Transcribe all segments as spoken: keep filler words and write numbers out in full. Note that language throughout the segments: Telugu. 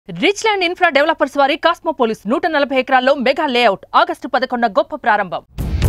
రిచ్ ల్యాండ్ ఇన్ఫ్రా డెవలపర్స్ వారి కాస్మోపోలిస్ నూట నలభై ఎకరాల్లో మెగా లేఅవుట్ ఆగస్టు పదకొండున గొప్ప ప్రారంభం.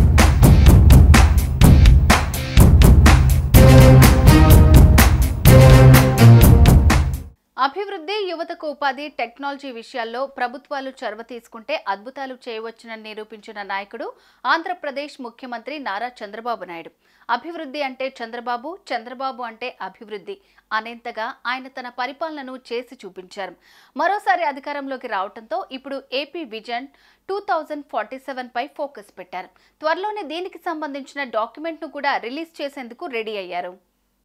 అభివృద్ధి, యువతకు ఉపాధి, టెక్నాలజీ విషయాల్లో ప్రభుత్వాలు చొరవ తీసుకుంటే అద్భుతాలు చేయవచ్చునని నిరూపించిన నాయకుడు ఆంధ్రప్రదేశ్ ముఖ్యమంత్రి నారా చంద్రబాబు నాయుడు. అభివృద్ధి అంటే చంద్రబాబు, చంద్రబాబు అంటే అభివృద్ధి అనేంతగా ఆయన తన పరిపాలనను చేసి చూపించారు. మరోసారి అధికారంలోకి రావడంతో ఇప్పుడు AP vision two thousand forty seven పై ఫోకస్ పెట్టారు. త్వరలోనే దీనికి సంబంధించిన డాక్యుమెంట్ ను కూడా రిలీజ్ చేసేందుకు రెడీ అయ్యారు.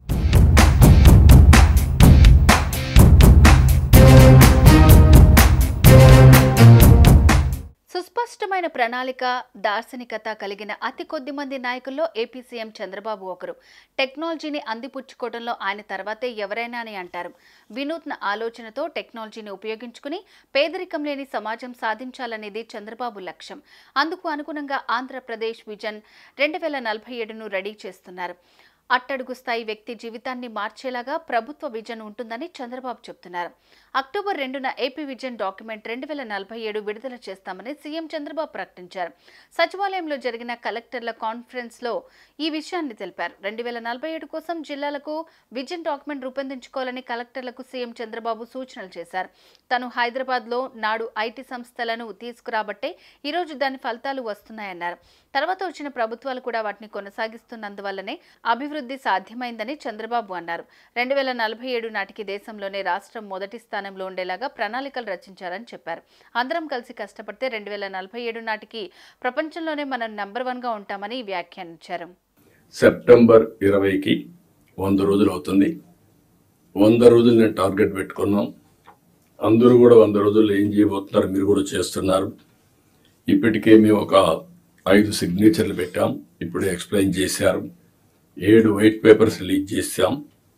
సుస్పష్టమైన ప్రణాళిక, దార్శనికత కలిగిన అతి కొద్ది మంది నాయకుల్లో ఏపీ సీఎం చంద్రబాబు ఒకరు. టెక్నాలజీని అందిపుచ్చుకోవడంలో ఆయన తర్వాతే ఎవరైనా అని అంటారు. వినూత్న ఆలోచనతో టెక్నాలజీని ఉపయోగించుకుని పేదరికం లేని సమాజం సాధించాలనేది చంద్రబాబు లక్ష్యం. అందుకు అనుగుణంగా ఆంధ్రప్రదేశ్ విజన్ రెండు వేల నలభై ఏడును రెడీ చేస్తున్నారు. అట్టడుగు స్థాయి వ్యక్తి జీవితాన్ని మార్చేలాగా ప్రభుత్వ విజన్ ఉంటుందని చంద్రబాబు చెబుతున్నారు. అక్టోబర్ రెండున ఏపీ విజన్ డాక్యుమెంట్ రెండు వేల నలభై ఏడు విడుదల చేస్తామని సీఎం చంద్రబాబు ప్రకటించారు. సచివాలయంలో జరిగిన కలెక్టర్ల కాన్ఫరెన్స్ లో ఈ విషయాన్ని తెలిపారు. రెండు వేల నలభై ఏడు కోసం జిల్లాలకు విజన్ డాక్యుమెంట్ రూపొందించుకోవాలని కలెక్టర్లకు సీఎం చంద్రబాబు సూచనలు చేశారు. తను హైదరాబాద్ లో నాడు ఐటీ సంస్థలను తీసుకురాబట్టే ఈరోజు దాని ఫలితాలు వస్తున్నాయన్నారు. తర్వాత వచ్చిన ప్రభుత్వాలు కూడా వాటిని కొనసాగిస్తున్నందువల్లనే అభివృద్ధి సాధ్యమైందని చంద్రబాబు అన్నారు. రెండు వేల నలభై ఏడు నాటికి దేశంలోనే రాష్ట్రం మొదటి స్థానంలో ఉండేలాగా ప్రణాళికలు రచించారని చెప్పారు. అందరం కలిసి కష్టపడితే రెండు వేల నలభై ఏడు నాటికి ప్రపంచంలోనే మనం నెంబర్ వన్ గా ఉంటామని వ్యాఖ్యానించారు. సెప్టెంబర్ ఇరవైకి వంద రోజులు అవుతుంది. వంద రోజులు నేను టార్గెట్ పెట్టుకున్నాం. అందరూ కూడా వంద రోజుల్లో ఏం చేయబోతున్నారు మీరు కూడా చేస్తున్నారు. ఇప్పటికే మేము ఒక ఐదు సిగ్నేచర్లు పెట్టాం. ఇప్పుడు ఎక్స్ప్లెయిన్ చేశారు. ఏడు వైట్ పేపర్స్ రిలీజ్ చేశాం.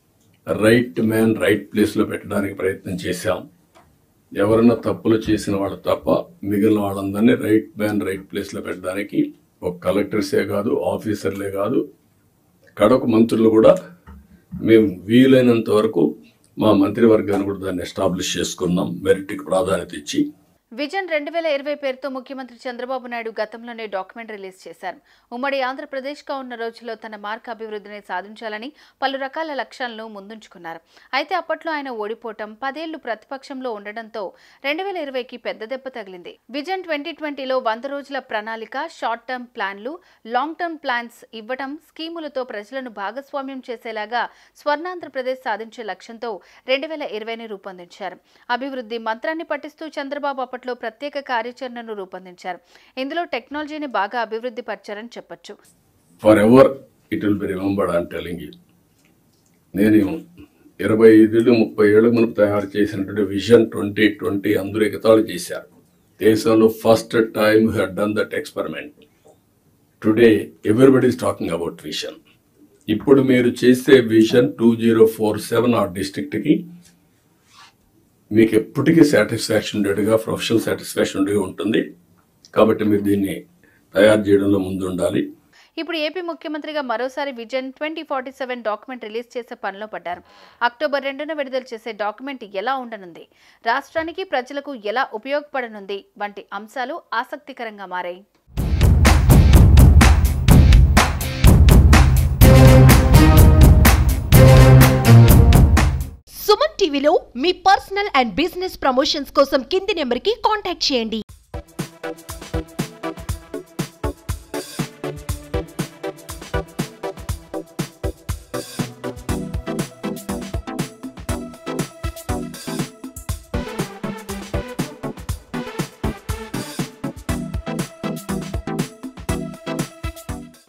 రైట్ మ్యాన్ రైట్ ప్లేస్లో పెట్టడానికి ప్రయత్నం చేశాం. ఎవరన్నా తప్పులు చేసిన వాళ్ళు తప్ప మిగిలిన వాళ్ళందరినీ రైట్ మ్యాన్ రైట్ ప్లేస్లో పెట్టడానికి ఒక కలెక్టర్సే కాదు, ఆఫీసర్లే కాదు, కడకు మంత్రులు కూడా మేము వీలైనంత వరకు మా మంత్రివర్గాన్ని కూడా దాన్ని ఎస్టాబ్లిష్ చేసుకున్నాం, మెరిట్కి ప్రాధాన్యత ఇచ్చి. విజన్ రెండు వేల ఇరవై పేరుతో ముఖ్యమంత్రి చంద్రబాబు నాయుడు గతంలోనే డాక్యుమెంట్ రిలీజ్ చేశారు. ఉమ్మడి ఆంధ్రప్రదేశ్గా ఉన్న రోజుల్లో తన మార్క్ అభివృద్ధిని సాధించాలని పలు రకాల లక్ష్యాలను ముందుంచుకున్నారు. అయితే అప్పట్లో ఆయన ఓడిపోవటం, పదేళ్లు ప్రతిపక్షంలో ఉండడంతో రెండు వేల ఇరవైకి పెద్ద దెబ్బ తగిలింది. విజన్ ట్వంటీ ట్వంటీలో వంద రోజుల ప్రణాళిక, షార్ట్ టర్మ్ ప్లాన్లు, లాంగ్ టర్మ్ ప్లాన్స్ ఇవ్వటం, స్కీములతో ప్రజలను భాగస్వామ్యం చేసేలాగా స్వర్ణాంధ్రప్రదేశ్ సాధించే లక్ష్యంతో రెండు వేల ఇరవైని రూపొందించారు. అభివృద్ధి మంత్రాన్ని పఠిస్తూ చంద్రబాబు లో ప్రత్యేక కార్యాచరణను రూపొందించారు. ఇందులో టెక్నాలజీని బాగా అభివృద్ధి పరిచారని చెప్పొచ్చు. For ever it will be remembered I am telling you. నేను ఇరవై ఐదు ముప్పై ఏళ్ళ మునుపు తయారు చేసినటువంటి విజన్ ట్వంటీ ట్వంటీ అందరూ ఎగతాళి చేశారు. దేశంలో first time who had done that experiment. Today everybody is talking about vision. ఇప్పుడు మీరు చేసే vision two zero four seven ఆ డిస్ట్రిక్ట్కి మీకు ఎప్పటికీ సాటిస్ఫాక్షన్ ఉండేట్టుగా, ప్రొఫెషనల్ సాటిస్ఫాక్షన్ ఉండేగా ఉంటుంది. కాబట్టి మీరు దీన్ని తయారు చేయడంలో ముందు ఉండాలి. ఇప్పుడు ఏపీ ముఖ్యమంత్రిగా మరోసారి vision twenty forty seven document release చేసే పనిలో పడ్డారు. అక్టోబర్ రెండున విడుదల చేసే డాక్యుమెంట్ ఎలా ఉండనుంది, రాష్ట్రానికి ప్రజలకు ఎలా ఉపయోగపడనుంది వంటి అంశాలు ఆసక్తికరంగా మారాయి. సుమన్ టీవీలో మీ పర్సనల్ అండ్ బిజినెస్ ప్రమోషన్స్ కోసం కింది నెంబర్కి కాంటాక్ట్ చేయండి.